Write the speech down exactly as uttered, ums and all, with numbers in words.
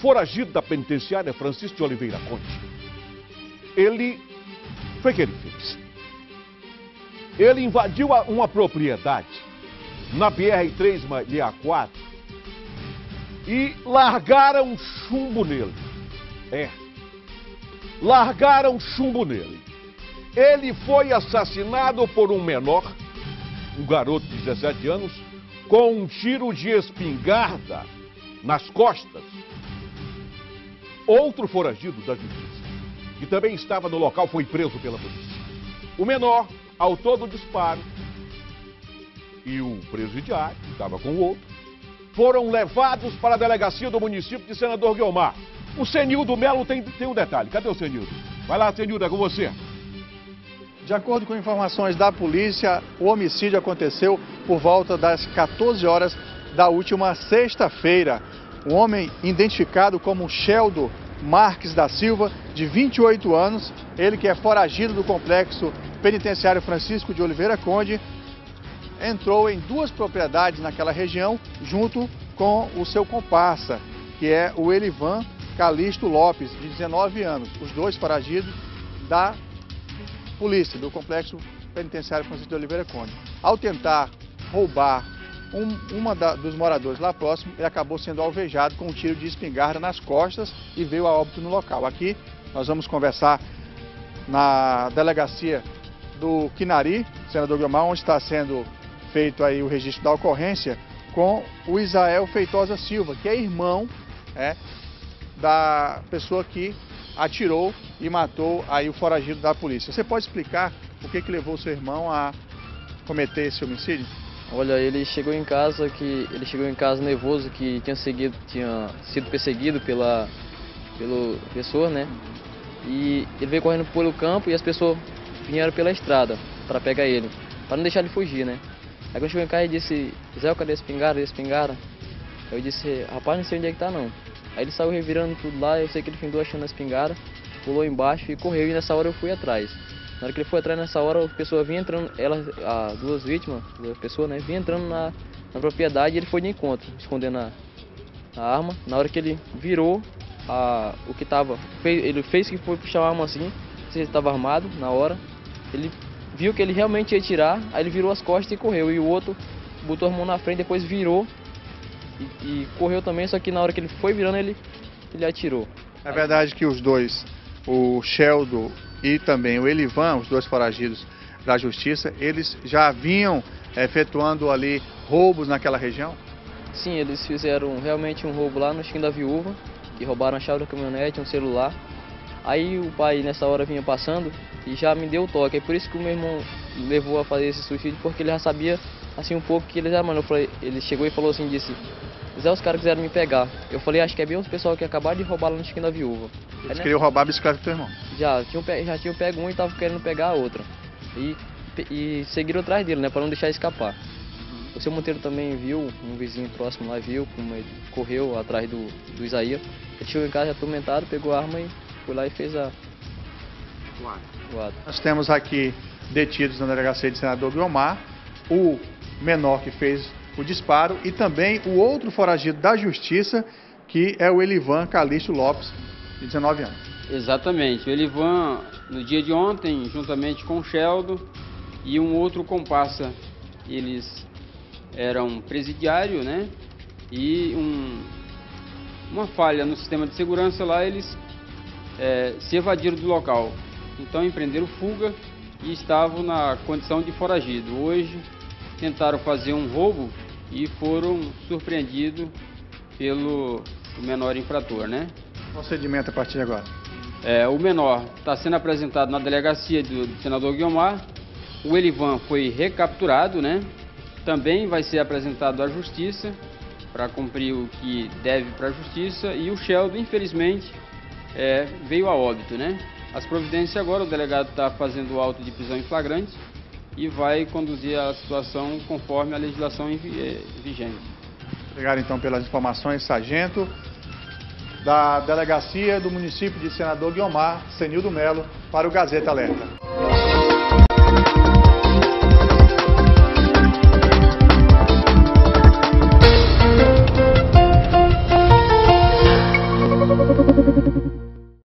foragido da penitenciária, Francisco de Oliveira Conde, ele foi o que ele fez. Ele invadiu uma propriedade na B R três sessenta e quatro e largaram chumbo nele. É, largaram chumbo nele. Ele foi assassinado por um menor, um garoto de dezessete anos, com um tiro de espingarda nas costas. Outro foragido da justiça, que também estava no local, foi preso pela polícia. O menor, autor do disparo, e o presidiário, que estava com o outro, foram levados para a delegacia do município de Senador Guiomar. O Senildo Melo tem, tem um detalhe. Cadê o Senildo? Vai lá, Senildo, é com você. De acordo com informações da polícia, o homicídio aconteceu por volta das quatorze horas da última sexta-feira. Um homem identificado como Sheldo Marques da Silva, de vinte e oito anos, ele que é foragido do complexo penitenciário Francisco de Oliveira Conde, entrou em duas propriedades naquela região, junto com o seu comparsa, que é o Elivan Calixto Lopes, de dezenove anos, os dois foragidos da polícia, do complexo penitenciário Francisco de Oliveira Conde. Ao tentar roubar um, uma da, dos moradores lá próximo, ele acabou sendo alvejado com um tiro de espingarda nas costas e veio a óbito no local. Aqui nós vamos conversar na delegacia do Quinari, Senador Guiomar, onde está sendo feito aí o registro da ocorrência, com o Isael Feitosa Silva, que é irmão é, da pessoa que atirou e matou aí o foragido da polícia. Você pode explicar o que que levou o seu irmão a cometer esse homicídio? Olha, ele chegou em casa que ele chegou em casa nervoso, que tinha seguido, tinha sido perseguido pela pelo pessoa, né? E ele veio correndo pelo campo e as pessoas vieram pela estrada para pegar ele, para não deixar ele fugir, né? Aí quando chegou em casa ele disse: "Zé, cadê a espingarda? A espingarda?" Eu disse: "Rapaz, não sei onde é que tá não." Aí ele saiu revirando tudo lá, eu sei que ele findou achando a espingarda, pulou embaixo e correu, e nessa hora eu fui atrás. Na hora que ele foi atrás, nessa hora, a pessoa vinha entrando, elas, as duas vítimas, duas pessoas, né, vinha entrando na, na propriedade e ele foi de encontro, escondendo a, a arma. Na hora que ele virou, a, o que tava, fez, ele fez que foi puxar a arma assim, não sei se ele estava armado na hora, ele viu que ele realmente ia tirar, aí ele virou as costas e correu, e o outro botou a mão na frente, depois virou e, e correu também, só que na hora que ele foi virando, ele, ele atirou. É verdade que os dois, o Sheldo e também o Elivan, os dois foragidos da justiça, eles já vinham efetuando ali roubos naquela região? Sim, eles fizeram realmente um roubo lá no Chiquinho da Viúva, que roubaram a chave da caminhonete, um celular. Aí o pai nessa hora vinha passando e já me deu o toque, é por isso que o meu irmão levou a fazer esse suicídio, porque ele já sabia assim um pouco que eles eram, mano. Eu falei, ele chegou e falou assim, disse: "Zé, os caras quiseram me pegar." Eu falei: "Acho que é bem os pessoal que acabaram de roubar lá no Chiquinho da Viúva." Eles Aí, queriam roubar a bicicleta do teu irmão? Já tinham, já tinham pego um e estavam querendo pegar a outra. E, e seguiram atrás dele, né, para não deixar escapar. O seu Monteiro também viu, um vizinho próximo lá viu, como ele correu atrás do, do Isaías. Ele chegou em casa atormentado, pegou a arma e foi lá e fez a... o ato. Nós temos aqui detidos na delegacia de Senador Guiomar, o menor que fez o disparo e também o outro foragido da justiça, que é o Elivan Calixto Lopes, de dezenove anos. Exatamente. O Elivan, no dia de ontem, juntamente com o Sheldo e um outro comparsa, eles eram presidiário, né? E um, uma falha no sistema de segurança lá, eles é, se evadiram do local. Então empreenderam fuga e estavam na condição de foragido. Hoje tentaram fazer um roubo e foram surpreendidos pelo o menor infrator, né? Procedimento a partir de agora. É, o menor está sendo apresentado na delegacia do, do Senador Guiomar. O Elivan foi recapturado, né? Também vai ser apresentado à justiça para cumprir o que deve para a justiça. E o Sheldo, infelizmente, é, veio a óbito, né? As providências agora, o delegado está fazendo o auto de prisão em flagrante e vai conduzir a situação conforme a legislação vigente. Obrigado então pelas informações, sargento da delegacia do município de Senador Guiomar, Senildo Melo, para o Gazeta Alerta.